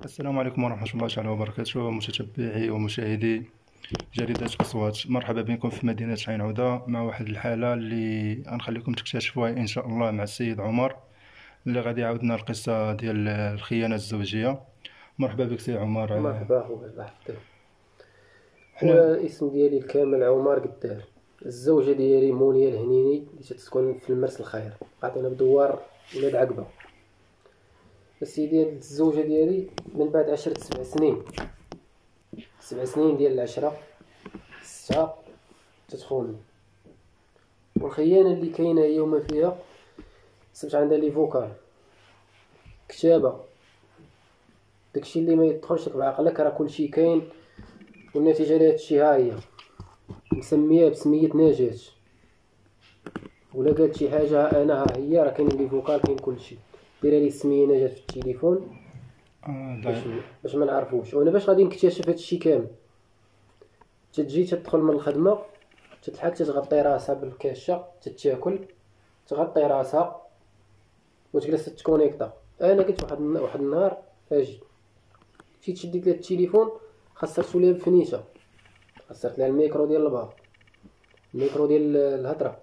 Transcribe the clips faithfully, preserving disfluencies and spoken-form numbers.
السلام عليكم ورحمة الله تعالى وبركاته، متتبعي ومشاهدي جريدة أصوات. مرحبا بكم في مدينة عين عودة مع واحد الحالة اللي غنخليكم تكتشفوها إن شاء الله مع السيد عمر، اللي غادي يعاودنا القصة ديال الخيانة الزوجية. مرحبا بك سي عمر. مرحبا خويا، الله يحفظك. حنا خويا الاسم ديالي الكامل عمر قدار. الزوجة ديالي مونيا الهنيني اللي تتسكن في المرس الخير، عطينا بدوار ولاد عقبة. السيدي، هاد الزوجة ديالي من بعد عشرة سبع سنين سبع سنين ديال العشرة ستة تتخونني، والخيانة اللي كاينة هي وما فيها سمعت عندها لي فوكال كتابة، داكشي اللي ما يدخلش لك بعقلك راه كلشي كاين. والنتيجة لهادشي ها هي مسميها بسمية نجاة، ولا قالت شي حاجة ها انا ها هي راه كاين لي فوكال كاين كلشي. دايره لي سمية نجاة في التليفون آه، باش ضعيف. باش ما نعرفوش. وانا باش غادي نكتشف هادشي كامل، تتجي تدخل من الخدمة تتحك تتغطي راسها بالكاشة، تتاكل تغطي راسها وتجلس تتكونيكتا. انا قلت واحد واحد النهار اجي مشيت شديت لها التليفون، خسرت ليها بفنيشه، خسرت لها الميكرو ديال الباب، الميكرو ديال الهضره.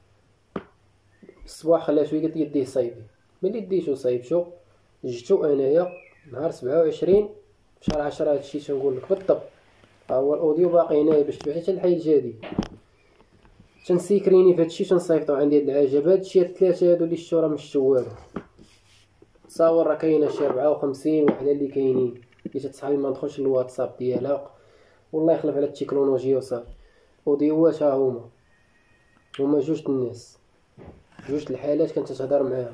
الصباح خلاها شويه قالت لي ديه صايبي. ملي ديتو صايبتو جيتو انايا نهار سبعة وعشرين في شهر عشرة. هادشي تنقول لك بالضبط، ها هو الاوديو باقي هنايا باش تبعث حتى الحي الجديد. تنسيكريني في هادشي تنصيفطو عندي هاد العجب. هادشي هاد الثلاثه هادو اللي شتو راه مش والو. تصاور راه كاينه شي أربعة وخمسين وحده اللي كاينين اللي تتصحابي ما ندخلش الواتساب ديالها، والله يخلف على التكنولوجيا وصافي. اوديوات ها هما هما جوج الناس، جوج الحالات كانت تهضر معاهم.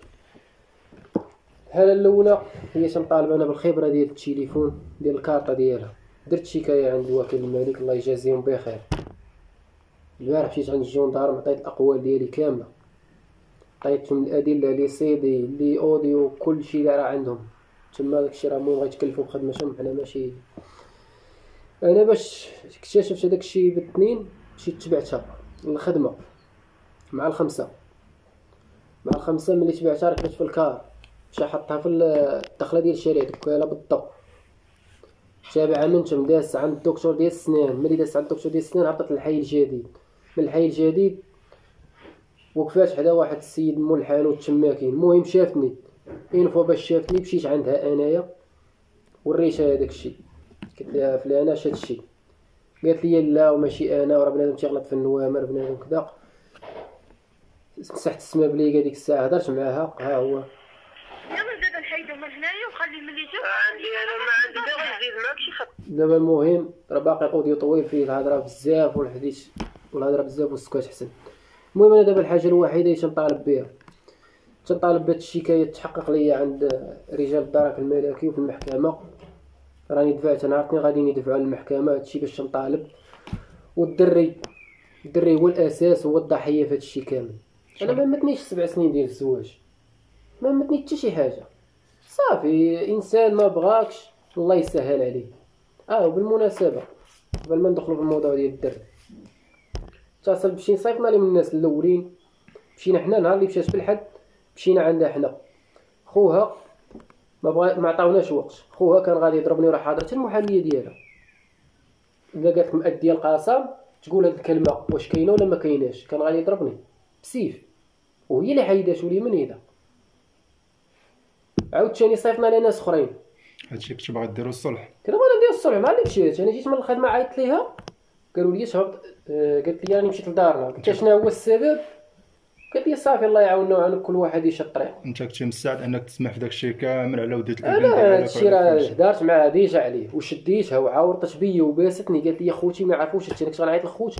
الحاله الاولى هي تنطالب انا بالخبره ديال التليفون ديال الكارطه ديالها. درت شكايه عند الوكيل الملك الله يجازيهم بخير. البارح مشيت عند الجندارم عطيت الاقوال ديالي كامله، عطيتهم الادله لي سيدي لي اوديو كلشي اللي راه عندهم تما. داكشي راه المهم غيتكلفوا بخدمتهم، حنا ماشي. انا باش اكتشفت داكشي بالاثنين مشيت تبعتها للخدمه مع الخمسه مع الخمسه ملي تبعتها ركبت في الكار، مشى حطها في الدخله ديال الشريعه وكاله بالضبط. تابعه منتم داس عند الدكتور ديال السنان، ملي داس عند الدكتور ديال السنان هبطت للحي الجديد. من الحي الجديد وقفات حدا واحد السيد مول الحانوت تماكين. المهم شافتني انفو، باش شافتني مشيت عندها انايا وريتها هذاك الشيء، قلت لها فلانه اش هادشي. قالت لي لا وماشي انا، وراه بنادم تيغلط في النوامر بنادم كذا. مسحت السما بلي ديك الساعه هضرت معاها. ها هو يلا دابا نحيدو من هنايا وخلي ملي جا عندي انا ما عندي باغي نزيد معاك شي خط. دابا المهم راه باقي الاوديو طويل فيه الهضره بزاف والحديث والهضره بزاف والسكات حسن. المهم انا دابا الحاجه الوحيده اللي تنطالب بها، تنطالب بهاد الشكايه تحقق ليا عند رجال الدرك الملكي وفي المحكمه. راني دفعت نهار الاثنين غادي ندفعوا على المحكمه. هادشي باش تنطالب. والدري الدري هو الاساس، هو الضحيه في هادشي كامل. انا ما متنيش سبع سنين ديال الزواج، ما متني حتى شي حاجه. صافي انسان ما بغاكش الله يسهل عليه. اه وبالمناسبه قبل ما ندخلوا في الموضوع ديال الدري، اتصل بشي صيفطنا لي من الناس الاولين. مشينا حنا نهار اللي مشات في الحد، مشينا عندها حنا. خوها ما بغا ما عطاوناش وقت. خوها كان غادي يضربني وراه حاضرت المحاميه ديالها. الا قالت مأديه القسم تقول هاد الكلمه واش كاينه ولا ما كايناش، كان غادي يضربني بسيف، وهي اللي حيداتو لي من يدا. عاوتاني صيفطنا لي ناس اخرين. هادشي كنتو باغي ديرو الصلح. كنا بغينا ندير الصلح مع اللي مشيت. انا جيت من الخدمه عيطت ليها، قالوا لي تهبط. آه، قالت لي راني مشيت لدارنا. قلت شنو هو السبب؟ قالت لي صافي الله يعاوننا ويعاون كل واحد يشد طريقه. انت كنتي مستعد انك تسمح في داك الشيء كامل على ودية الابن انا ديالك هادشي وعلى راه كلشي؟ هدرت معاها ديجا عليه وشديتها وعاورطت بيا وباستني. قالت لي خوتي ما يعرفوش هادشي، انا كنت غنعيط لخوتها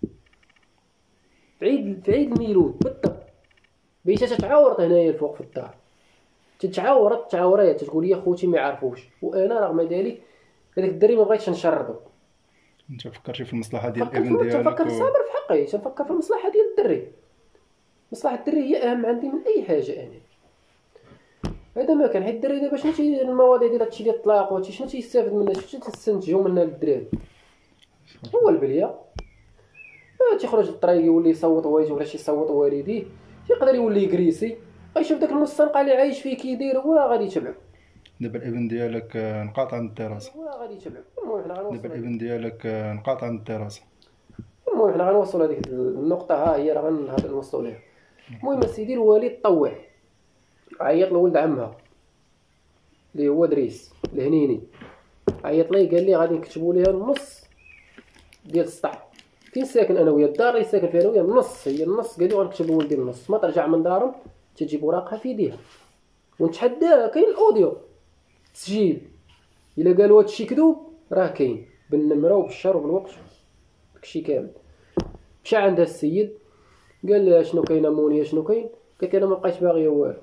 في عيد في عيد الميلود بالضبط. بيتا تتعاورط هنايا الفوق في الدار، تتعاورط تعاورات تقول لي خوتي ما يعرفوش. وانا رغم ذلك هذاك الدري ما بغيتش نشربو. انت فكرتي في المصلحه ديال فكرت الابن في ديالك تفكر و... صابر في حقي، تنفكر في المصلحه ديال الدري. مصلحه الدري هي اهم عندي من اي حاجه. انا هذا ما كان حيت الدري دابا شنو تي المواضيع ديال هادشي ديال الطلاق وهادشي شنو تيستافد منها، شنو تستنتجو منها الدراري؟ هو البليه. آه، تيخرج للطريق يولي يصوت والديه ولا شي يصوت والديه، يقدر يولي يكريسي، غيشوف داك المستنقع اللي عايش فيه كيدير هو غادي يتبعو. دابا الابن ديالك آه، نقاطع من الدراسة. وغادي يتبع. المهم حنا دابا غنوصلوا الابن ديالك آه، نقاطع من الدراسة. المهم حنا غنوصلوا لهذيك النقطة، ها هي راه غنهضر نوصلوا ليها. المهم سيدي الوالد طوع، عيط لولد عمها اللي هو دريس الهنيني، عيط ليه قال لي غادي نكتبوا ليها النص ديال السطح. فين ساكن انا وياه؟ الدار اللي ساكن فيها انا وياه النص، هي النص. قال لي غنكتبوا ولدي النص. ما ترجع من دارهم تجيب وراقها في يديها ونتحداها. كاين الاوديو تسجيل، الا قالوا هادشي كذوب راه كاين بالنمره وبالشهر وبالوقت داكشي كامل. مشى عندها السيد قال لها شنو كاين امونيه شنو كاين؟ قالت انا ما بقيتش باغيه والو.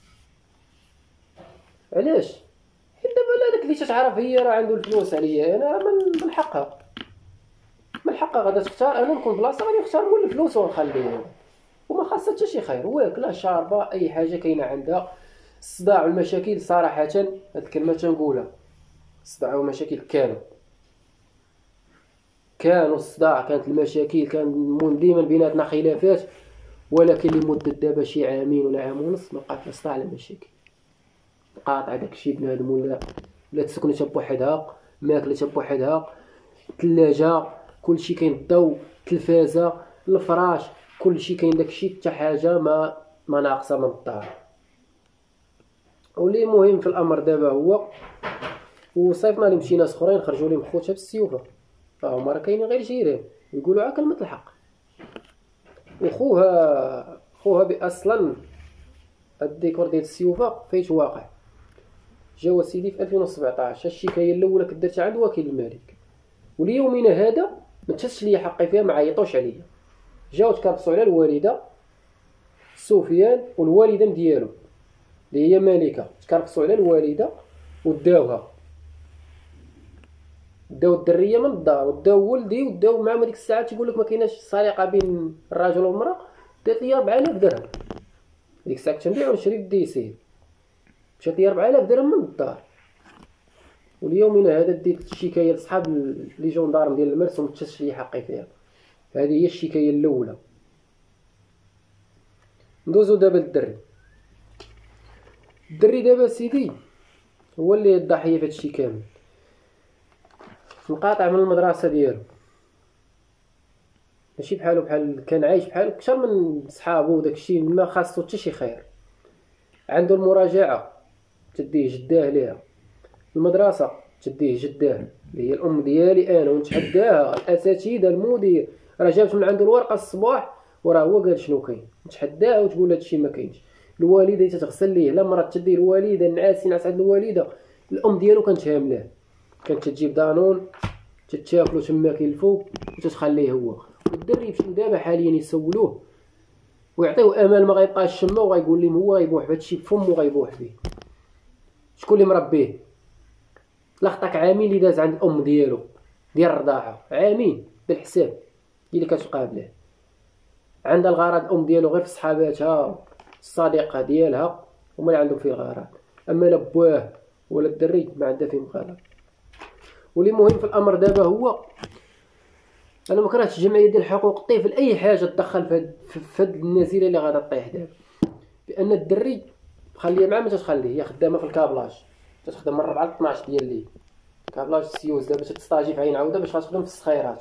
علاش؟ حيت دابا هذاك اللي تتعرف هي راه عنده الفلوس عليا انا، من من حقها من حقها غادا تختار. انا نكون بلاصه غادي نختار مول الفلوس ونخليها، وما خاصها حتى شي خير. واكله شاربه اي حاجه كاينه عندها. الصداع والمشاكل صراحه هاد الكلمه تنقولها، الصداع والمشاكل كانوا كانوا الصداع كانت المشاكل، كان ديما بيناتنا خلافات، ولكن لمده دابا شي عامين ولا عام ونص ما بقات لا صداع لا مشاكل. قاطعه داكشي بنادم ولا ولا تسكن حتى بوحدها، ماكله حتى بوحدها، ثلاجه كلشي كاين، الضو، التلفازه، الفراش، كلشي كاين. داكشي حتى حاجه ما ما ناقصه من الدار. واللي مهم في الامر دابا هو وصيفنا اللي مشي ناس اخرين خرجوا لهم خوتها بالسيوفه، فهما راه كاينين غير جيران يقولوا عا كلمه الحق. وخوها خوها باصلا الديكور ديال السيوفه فايت واقع. جاوا سيدي في ألفين وسبعطاش الشكايه الاولى كدرت عند وكيل الملك، وليومنا هذا ما تحسش ليا حقي فيها، ما عيطوش عليا. جاو تكرفصوا على الوالده سفيان والوالده ديالو اللي هي مالكه، تكرفصوا على الوالده وداوها، داو الدريه من الدار وداو ولدي وداو معاهم. هذيك الساعه تيقول لك ما كايناش سرقه بين الرجل والمراه، دات لي أربعة آلاف درهم. ديك الساعه كنت نبيع ونشري في الديسير، مشات لي أربعة آلاف درهم من الدار. واليومنا هذا ديت الشكايه لصحاب لي جوندارم ديال المرس وما تشش لي حقي فيها. هذه هي الشكايه الاولى. ندوزو دابا للدري. الدري دابا سيدي هو اللي الضحيه في هادشي كامل. مقاطع من المدرسه ديالو، ماشي بحالو بحال كان عايش بحال اكثر من صحابو وداكشي، ما خاصو حتى شي خير. عنده المراجعه تديه جداه ليها، المدرسه تديه جداه اللي هي الام ديالي انا ونتحداها، الاساتذه المدير راه جابت من عنده الورقه الصباح وراه هو قال شنو كاين، نتحداها وتقول هادشي ما كاينش. الوالده تتغسل ليه، لا مرات تديه الوالده نعاس نعس عند الوالده، الام ديالو كانت هاملاه، كانت تجيب دانون تتاكلو تما كيلفو وتتخليه هو. والدري يمشيو دابا حاليا يسولوه ويعطيوه امل ما غيبقاش شما، وغيقول لهم هو غيبوح بهادشي بفمو وغيبوح به. شكون اللي مربيه؟ لخطك عامين اللي داز عند الام ديالو ديال الرضاعه، عامين بالحساب هي اللي كتقابله. عندها الغرض الام ديالو غير في صحاباتها الصديقه ديالها هما اللي عندهم فيه الغرض، اما لا بواه ولا الدري ما عندها فيهم غرض. واللي مهم في الامر دابا هو انا ما كرهتش الجمعيه ديال حقوق الطفل اي حاجه تدخل في هاد في هاد النزيله اللي غادا طيح دابا، بان الدري خليها معاه ما تتخليه. هي خدامه في الكابلاج، تتخدم من أربعة ل اثناش ديال الليل، كابلاج السيوز. دابا تستاجي في عين عوده باش غتخدم في الصخيرات،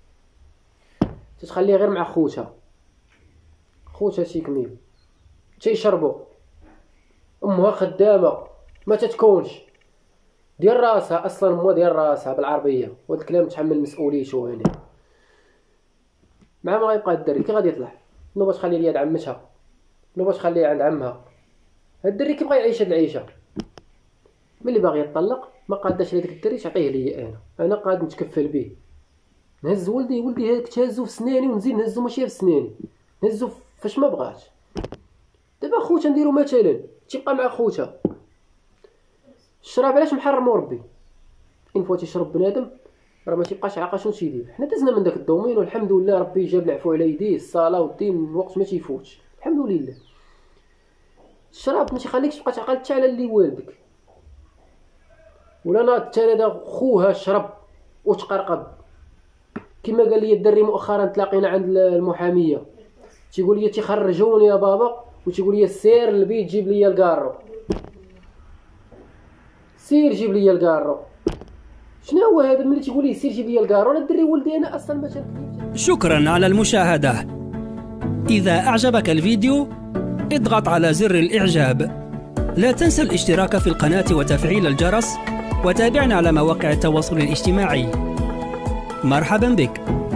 تتخليه غير مع خوتها. خوتها شي كميل تيشربوا، امها خدامه ما تتكونش ديال راسها اصلا، امها ديال راسها بالعربيه، وهاد الكلام تحمل مسؤوليته هنا. مع ما غيبقى الدري كي غادي يطلع نو باش تخلي ليا عند عمتها، نو باش تخليه عند عمها. هاد الدري كيبغى يعيش هاد العيشه، ملي باغي يطلق ما قاداش لهداك الدري تعطيه ليا انا، انا قاد نتكفل به. نهز ولدي ولدي هاك تهزو في سناني ونزيد نهزو ماشي في سناني، نهزو فاش ما بغات. دابا خوتها نديرو مثلا تيبقى مع خوتها. الشراب علاش محرمو ربي؟ ان فوا تيشرب بنادم راه ما تيبقاش عاقل شنو تيدير. حنا دزنا من داك الدومين والحمد لله، ربي جاب العفو على يديه، الصلاه والدين الوقت ما تيفوتش الحمد لله. الشراب ما تيخليكش تبقى تعقل حتى على اللي والدك، ولا ناض حتى هذا خوها شرب وتقرقب. كما قال لي الدري مؤخرا تلاقينا عند المحاميه تيقول لي تيخرجوني يا بابا، وتيقول لي سير للبيت جيب لي الكارو. سير جيب لي الكارو. شنو هو هذا ملي تيقول لي سير جيب لي الكارو؟ انا الدري ولدي انا اصلا ما تنكذبش. شكرا على المشاهدة. إذا أعجبك الفيديو اضغط على زر الإعجاب. لا تنسى الاشتراك في القناة وتفعيل الجرس، وتابعنا على مواقع التواصل الاجتماعي. مرحبا بك.